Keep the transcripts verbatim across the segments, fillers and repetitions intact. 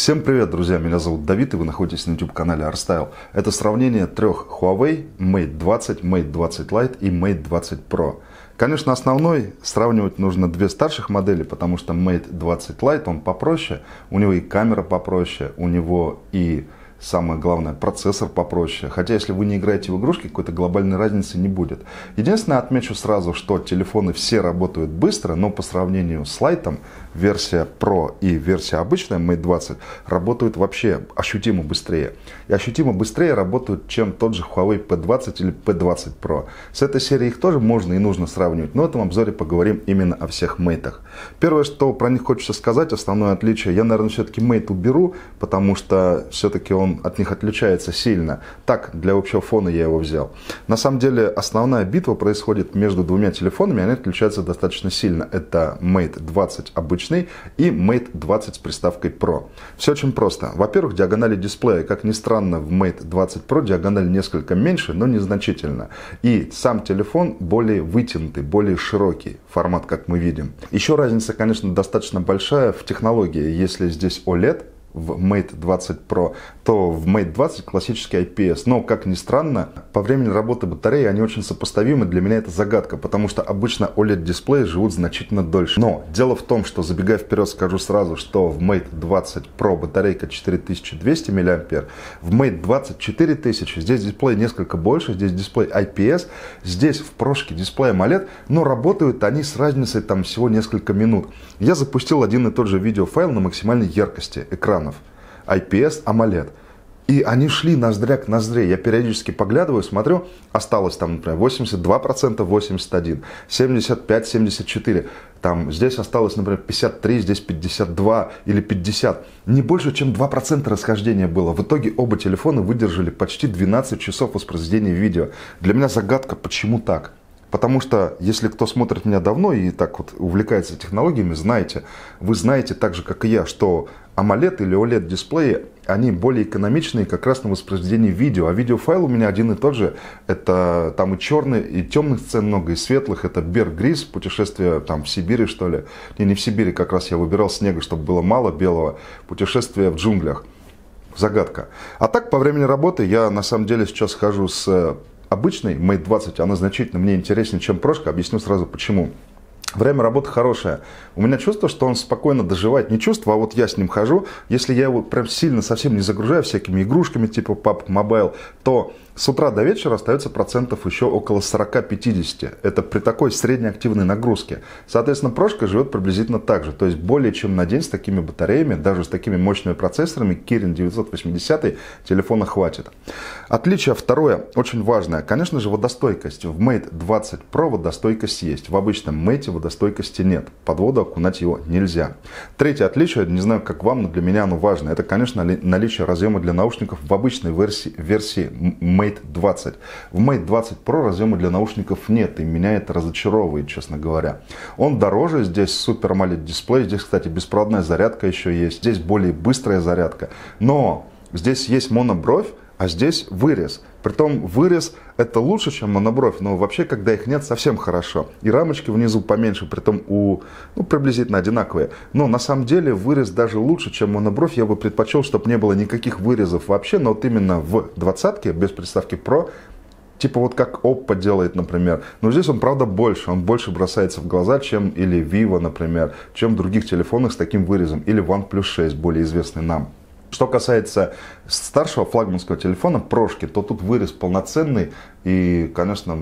Всем привет, друзья! Меня зовут Давид, и вы находитесь на YouTube-канале ArStyle. Это сравнение трех Huawei Mate двадцать, Mate двадцать Lite и Mate двадцать Pro. Конечно, основной сравнивать нужно две старших модели, потому что Mate двадцать Lite, он попроще, у него и камера попроще, у него и самое главное, процессор попроще. Хотя, если вы не играете в игрушки, какой-то глобальной разницы не будет. Единственное, отмечу сразу, что телефоны все работают быстро, но по сравнению с Lite, версия Pro и версия обычная Mate двадцать работают вообще ощутимо быстрее. И ощутимо быстрее работают, чем тот же Huawei пи двадцать или пи двадцать Pro. С этой серией их тоже можно и нужно сравнивать, но в этом обзоре поговорим именно о всех Mate. Первое, что про них хочется сказать, основное отличие, я, наверное, все-таки Mate уберу, потому что все-таки он от них отличается сильно. Так, для общего фона я его взял. На самом деле, основная битва происходит между двумя телефонами, они отличаются достаточно сильно. Это Mate двадцать обычный и Mate двадцать с приставкой Pro. Все очень просто. Во-первых, диагонали дисплея, как ни странно, в Mate двадцать Pro диагональ несколько меньше, но незначительно. И сам телефон более вытянутый, более широкий формат, как мы видим. Еще разница, конечно, достаточно большая в технологии. Если здесь о лед в Mate двадцать Pro, то в Mate двадцать классический ай пи эс. Но, как ни странно, по времени работы батареи они очень сопоставимы. Для меня это загадка, потому что обычно о лед дисплеи живут значительно дольше. Но дело в том, что, забегая вперед, скажу сразу, что в Mate двадцать Pro батарейка четыре тысячи двести миллиампер, в Mate двадцать четыре тысячи, здесь дисплей несколько больше, здесь дисплей ай пи эс, здесь в прошке дисплей AMOLED, но работают они с разницей там всего несколько минут. Я запустил один и тот же видеофайл на максимальной яркости экрана ай пи эс AMOLED. И они шли ноздря к ноздре. Я периодически поглядываю, смотрю, осталось там, например, восемьдесят два процента, восемьдесят один процент, семьдесят пять процентов, семьдесят четыре процента. Там, здесь осталось, например, пятьдесят три процента, здесь пятьдесят два процента или пятьдесят процентов. Не больше, чем два процента расхождения было. В итоге оба телефона выдержали почти двенадцать часов воспроизведения видео. Для меня загадка, почему так. Потому что, если кто смотрит меня давно и так вот увлекается технологиями, знаете, вы знаете так же, как и я, что AMOLED или о лед дисплеи, они более экономичные как раз на воспроизведении видео. А видеофайл у меня один и тот же. Это там и черный, и темных сцен много, и светлых. Это Bear Grylls, путешествие там в Сибири, что ли. Не, не в Сибири, как раз я выбирал снега, чтобы было мало белого. Путешествие в джунглях. Загадка. А так, по времени работы, я на самом деле сейчас хожу с обычной Mate двадцать, она значительно мне интереснее, чем прошка. Объясню сразу почему. Время работы хорошее. У меня чувство, что он спокойно доживает. Не чувство, а вот я с ним хожу. Если я его прям сильно совсем не загружаю всякими игрушками типа пабг Mobile, то с утра до вечера остается процентов еще около сорок-пятьдесят. Это при такой средней активной нагрузке. Соответственно, прошка живет приблизительно так же. То есть более чем на день с такими батареями, даже с такими мощными процессорами, Kirin девятьсот восемьдесят телефона хватит. Отличие второе, очень важное. Конечно же, водостойкость. В Mate двадцать Pro водостойкость есть. В обычном Mate водостойкости нет. Под воду окунать его нельзя. Третье отличие, не знаю, как вам, но для меня оно важно. Это, конечно, наличие разъема для наушников в обычной версии, версии Mate двадцать. В Mate двадцать Pro разъема для наушников нет, и меня это разочаровывает, честно говоря. Он дороже, здесь супер AMOLED дисплей, здесь, кстати, беспроводная зарядка еще есть, здесь более быстрая зарядка, но здесь есть монобровь, а здесь вырез. Притом вырез это лучше, чем монобровь, но вообще, когда их нет, совсем хорошо. И рамочки внизу поменьше, притом у, ну, приблизительно одинаковые. Но на самом деле вырез даже лучше, чем монобровь. Я бы предпочел, чтобы не было никаких вырезов вообще, но вот именно в двадцатке, без приставки Pro, типа вот как Oppo делает, например. Но здесь он, правда, больше. Он больше бросается в глаза, чем или Vivo, например, чем в других телефонах с таким вырезом. Или OnePlus шесть, более известный нам. Что касается старшего флагманского телефона, прошки, то тут вырез полноценный. И, конечно,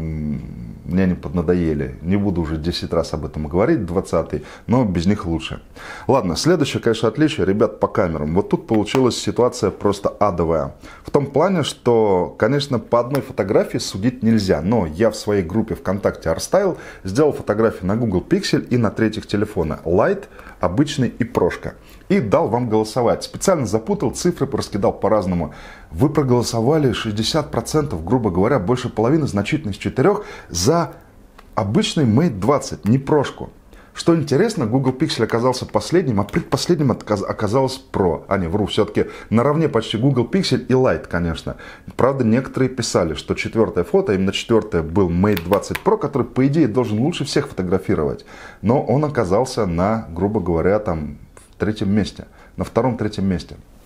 мне они поднадоели. Не буду уже десять раз об этом говорить, двадцатый, но без них лучше. Ладно, следующее, конечно, отличие, ребят, по камерам. Вот тут получилась ситуация просто адовая. В том плане, что, конечно, по одной фотографии судить нельзя. Но я в своей группе ВКонтакте ArStyle сделал фотографии на Google Pixel и на третьих телефонах. Lite, обычный и прошка. И дал вам голосовать. Специально запутал, цифры раскидал по-разному. Вы проголосовали шестьдесят процентов, грубо говоря, больше половины, значительно из четырех, за обычный Mate двадцать, не прошку. Что интересно, Google Pixel оказался последним, а предпоследним оказалось Pro. А не, вру, все-таки наравне почти Google Pixel и Lite, конечно. Правда, некоторые писали, что четвертое фото, именно четвертое был Mate двадцать Pro, который, по идее, должен лучше всех фотографировать. Но он оказался на, грубо говоря, там, в третьем месте. На втором-третьем месте.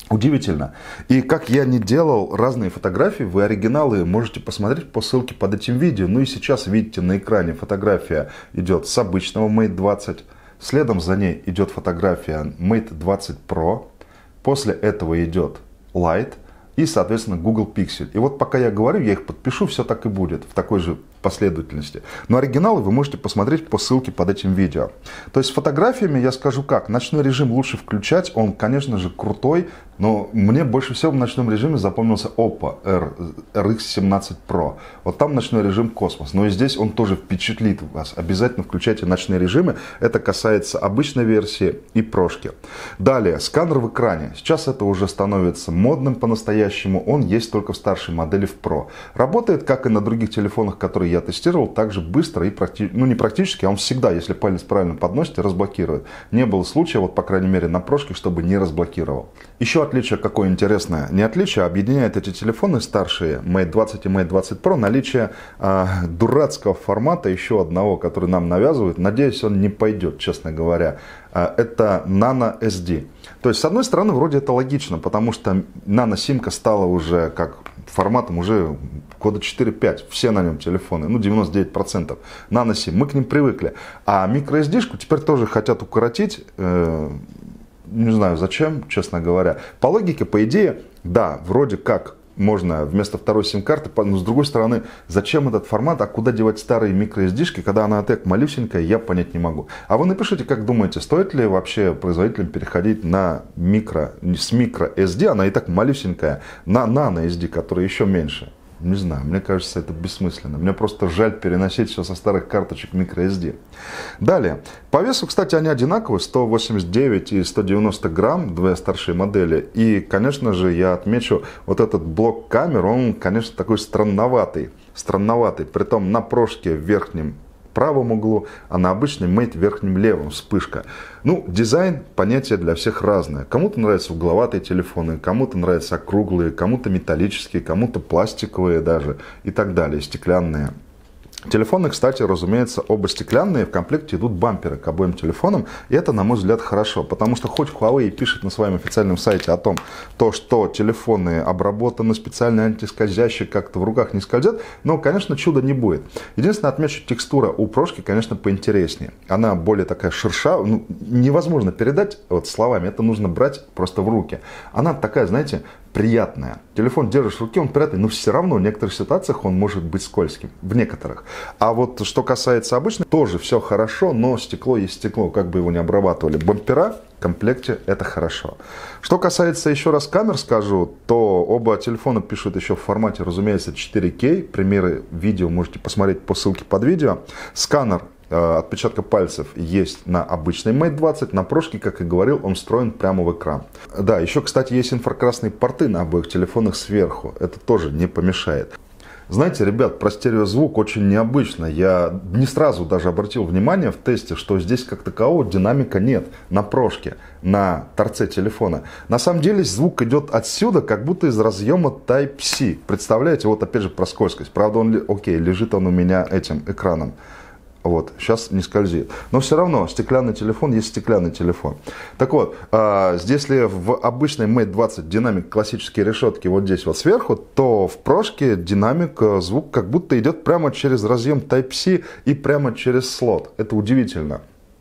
Удивительно. И как я не делал разные фотографии, вы оригиналы можете посмотреть по ссылке под этим видео. Ну и сейчас видите на экране фотография идет с обычного мейт двадцать. Следом за ней идет фотография мейт двадцать про. После этого идет Lite и, соответственно, Google Pixel. И вот пока я говорю, я их подпишу, все так и будет, в такой же последовательности. Но оригиналы вы можете посмотреть по ссылке под этим видео. То есть с фотографиями я скажу как. Ночной режим лучше включать, он, конечно же, крутой, но мне больше всего в ночном режиме запомнился Oppo эр икс семнадцать про. Вот там ночной режим космос. Но и здесь он тоже впечатлит вас. Обязательно включайте ночные режимы. Это касается обычной версии и прошки. Далее, сканер в экране. Сейчас это уже становится модным по-настоящему. Он есть только в старшей модели в Pro. Работает, как и на других телефонах, которые я тестировал, также быстро и практически, ну не практически, а он всегда, если палец правильно подносите, разблокирует. Не было случая, вот по крайней мере на прошке, чтобы не разблокировал. Еще отличие какое интересное. Не отличие, а объединяет эти телефоны старшие, мейт двадцать и мейт двадцать про, наличие э, дурацкого формата, еще одного, который нам навязывают. Надеюсь, он не пойдет, честно говоря. Э, это Nano эс ди. То есть, с одной стороны, вроде это логично, потому что нано-симка стала уже как форматом уже года четыре-пять. Все на нем телефоны, ну девяносто девять процентов. Нано-сим, мы к ним привыкли. А microSD-шку теперь тоже хотят укоротить. Э, не знаю зачем, честно говоря. По логике, по идее, да, вроде как можно вместо второй сим-карты, но с другой стороны, зачем этот формат, а куда девать старые microSD-шки, когда она так малюсенькая, я понять не могу. А вы напишите, как думаете, стоит ли вообще производителям переходить на микро, с microSD, она и так малюсенькая, на nano-эс ди, которая еще меньше. Не знаю, мне кажется, это бессмысленно. Мне просто жаль переносить все со старых карточек microSD. Далее. По весу, кстати, они одинаковые. сто восемьдесят девять и сто девяносто грамм, две старшие модели. И, конечно же, я отмечу, вот этот блок камер, он, конечно, такой странноватый. Странноватый. Притом на прошке в верхнем правом углу, а на обычный мейт в верхнем левом вспышка. Ну, дизайн, понятие для всех разное. Кому-то нравятся угловатые телефоны, кому-то нравятся округлые, кому-то металлические, кому-то пластиковые даже и так далее, стеклянные. Телефоны, кстати, разумеется, оба стеклянные, в комплекте идут бамперы к обоим телефонам, и это, на мой взгляд, хорошо, потому что хоть Huawei пишет на своем официальном сайте о том, то, что телефоны обработаны специально антискользящие, как-то в руках не скользят, но, конечно, чуда не будет. Единственное, отмечу, текстура у прошки, конечно, поинтереснее. Она более такая шершавая, ну, невозможно передать вот словами, это нужно брать просто в руки. Она такая, знаете, приятная. Телефон держишь в руке, он приятный, но все равно в некоторых ситуациях он может быть скользким. В некоторых. А вот что касается обычных, тоже все хорошо, но стекло есть стекло, как бы его ни обрабатывали. Бампера в комплекте это хорошо. Что касается еще раз камер, скажу, то оба телефона пишут еще в формате, разумеется, четыре кей. Примеры видео можете посмотреть по ссылке под видео. Сканер отпечатка пальцев есть на обычной мейт двадцать, на прошке, как и говорил, он встроен прямо в экран. Да, еще, кстати, есть инфракрасные порты на обоих телефонах сверху, это тоже не помешает. Знаете, ребят, про стереозвук очень необычно. Я не сразу даже обратил внимание в тесте, что здесь как такового динамика нет на прошке, на торце телефона. На самом деле звук идет отсюда, как будто из разъема тайп си. Представляете, вот опять же про скользкость. Правда, он, окей, лежит он у меня этим экраном. Вот, сейчас не скользит. Но все равно стеклянный телефон есть стеклянный телефон. Так вот, э, если в обычной мейт двадцать динамик классические решетки вот здесь вот сверху, то в прошке динамик, звук как будто идет прямо через разъем тайп си и прямо через слот. Это удивительно.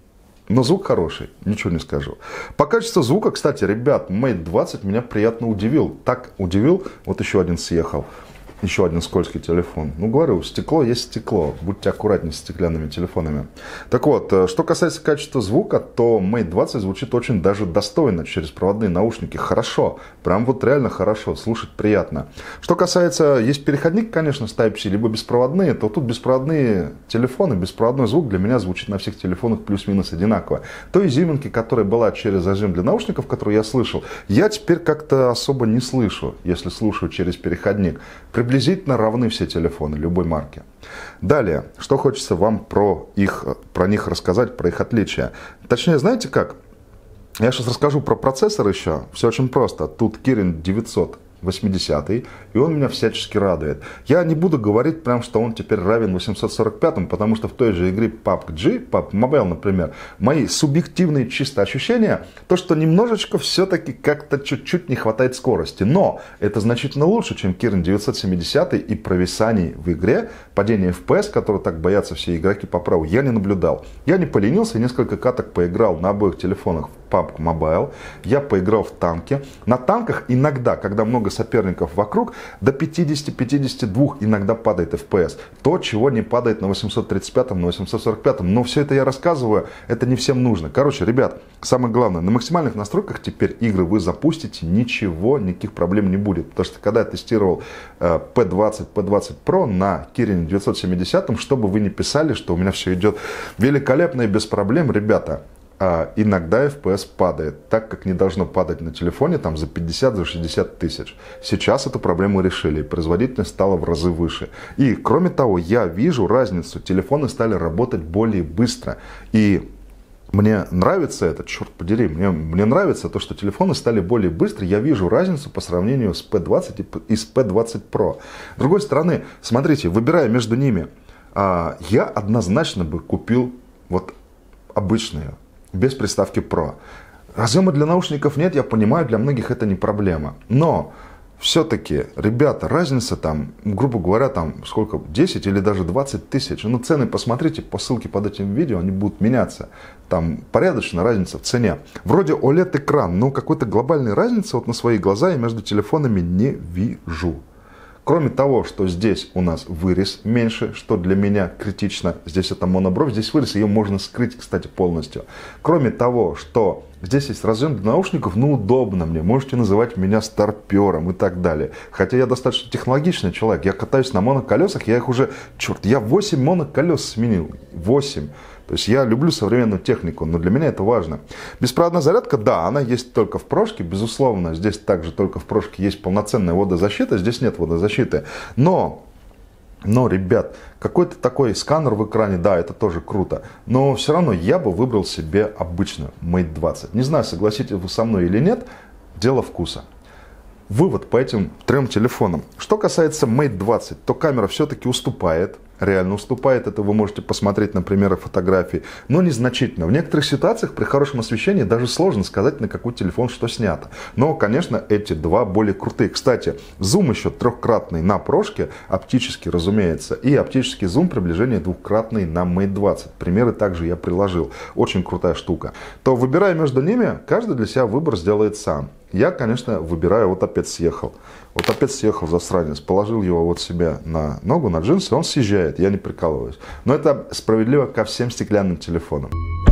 Но звук хороший, ничего не скажу. По качеству звука, кстати, ребят, мейт двадцать меня приятно удивил. Так удивил, вот еще один съехал. Еще один скользкий телефон. Ну, говорю, стекло есть стекло. Будьте аккуратнее с стеклянными телефонами. Так вот, что касается качества звука, то мейт двадцать звучит очень даже достойно через проводные наушники. Хорошо. Прям вот реально хорошо. Слушать приятно. Что касается, есть переходник, конечно, с тайп си, либо беспроводные, то тут беспроводные телефоны, беспроводной звук для меня звучит на всех телефонах плюс-минус одинаково. Той изюминки, которая была через зажим для наушников, которую я слышал, я теперь как-то особо не слышу, если слушаю через переходник. Приблизительно равны все телефоны любой марки. Далее, что хочется вам про, их, про них рассказать, про их отличия. Точнее, знаете как? Я сейчас расскажу про процессор еще. Все очень просто. Тут Kirin девятьсот восьмидесятый, и он меня всячески радует. Я не буду говорить прям, что он теперь равен восемьсот сорок пятому, потому что в той же игре пабг, пабг Mobile, например, мои субъективные чисто ощущения, то, что немножечко все-таки как-то чуть-чуть не хватает скорости. Но это значительно лучше, чем Kirin девятьсот семьдесят, и провисаний в игре, падение эф пи эс, которого так боятся все игроки по праву, я не наблюдал. Я не поленился и несколько каток поиграл на обоих телефонах в пабг Mobile. Я поиграл в танки. На танках иногда, когда много соперников вокруг, до пятидесяти-пятидесяти двух иногда падает эф пи эс. То, чего не падает на восемьсот тридцать пятом, на восемьсот сорок пятом. Но все это я рассказываю, это не всем нужно. Короче, ребят, самое главное, на максимальных настройках теперь игры вы запустите, ничего, никаких проблем не будет. Потому что когда я тестировал э, пи двадцать, пи двадцать про на Kirin девятьсот семьдесят, чтобы вы не писали, что у меня все идет великолепно и без проблем, ребята, а иногда эф пи эс падает, так как не должно падать на телефоне там за пятьдесят, за шестьдесят тысяч. Сейчас эту проблему решили, и производительность стала в разы выше. И кроме того, я вижу разницу, телефоны стали работать более быстро. И мне нравится это, черт подери, мне, мне нравится то, что телефоны стали более быстрые. Я вижу разницу по сравнению с пи двадцать и с пи двадцать про. С другой стороны, смотрите, выбирая между ними, я однозначно бы купил вот обычные, без приставки Pro. Разъема для наушников нет, я понимаю, для многих это не проблема. Но все-таки, ребята, разница там, грубо говоря, там сколько, десять или даже двадцать тысяч. Ну, цены посмотрите по ссылке под этим видео, они будут меняться. Там порядочная разница в цене. Вроде о лед-экран, но какой-то глобальной разницы вот на свои глаза я между телефонами не вижу. Кроме того, что здесь у нас вырез меньше, что для меня критично. Здесь это монобровь, здесь вырез, ее можно скрыть, кстати, полностью. Кроме того, что здесь есть разъем для наушников, ну удобно мне, можете называть меня старпером и так далее. Хотя я достаточно технологичный человек, я катаюсь на моноколесах, я их уже, черт, я восемь моноколес сменил, восемь. То есть я люблю современную технику, но для меня это важно. Беспроводная зарядка, да, она есть только в прошке, безусловно. Здесь также только в прошке есть полноценная водозащита, здесь нет водозащиты. Но, но, ребят, какой-то такой сканер в экране, да, это тоже круто. Но все равно я бы выбрал себе обычную мейт двадцать. Не знаю, согласитесь вы со мной или нет, дело вкуса. Вывод по этим трем телефонам. Что касается мейт двадцать, то камера все-таки уступает. Реально уступает, это вы можете посмотреть на примеры фотографий, но незначительно. В некоторых ситуациях при хорошем освещении даже сложно сказать, на какой телефон что снято. Но, конечно, эти два более крутые. Кстати, зум еще трехкратный на прошке, оптический, разумеется, и оптический зум приближение двухкратный на мейт двадцать. Примеры также я приложил. Очень крутая штука. То, выбирая между ними, каждый для себя выбор сделает сам. Я, конечно, выбираю, вот опять съехал. Вот опять съехал засранец, положил его вот себе на ногу, на джинсы, он съезжает, я не прикалываюсь. Но это справедливо ко всем стеклянным телефонам.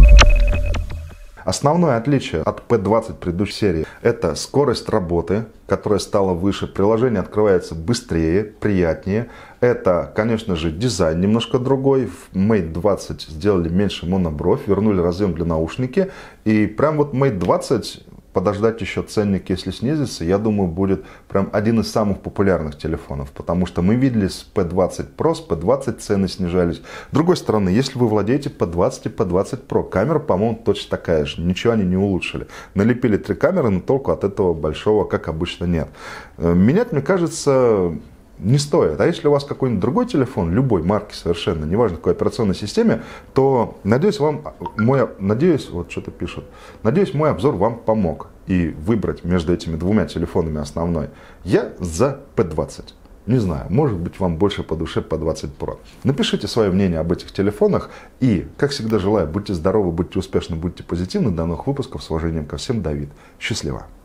Основное отличие от пи двадцать предыдущей серии – это скорость работы, которая стала выше, приложение открывается быстрее, приятнее. Это, конечно же, дизайн немножко другой. В мейт двадцать сделали меньше монобровь, вернули разъем для наушники. И прям вот мейт двадцать... подождать еще ценник, если снизится, я думаю, будет прям один из самых популярных телефонов. Потому что мы видели с пи двадцать про, с пи двадцать цены снижались. С другой стороны, если вы владеете пи двадцать и пи двадцать про, камера, по-моему, точно такая же. Ничего они не улучшили. Налепили три камеры, но толку от этого большого, как обычно, нет. Менять, мне кажется, не стоит. А если у вас какой-нибудь другой телефон, любой марки совершенно, неважно какой операционной системе, то, надеюсь, вам мой, надеюсь, вот что-то пишут, надеюсь, мой обзор вам помог. И выбрать между этими двумя телефонами основной. Я за пи двадцать. Не знаю, может быть, вам больше по душе пи двадцать про. Напишите свое мнение об этих телефонах. И, как всегда, желаю, будьте здоровы, будьте успешны, будьте позитивны. До новых выпусков. С уважением ко всем, Давид. Счастливо.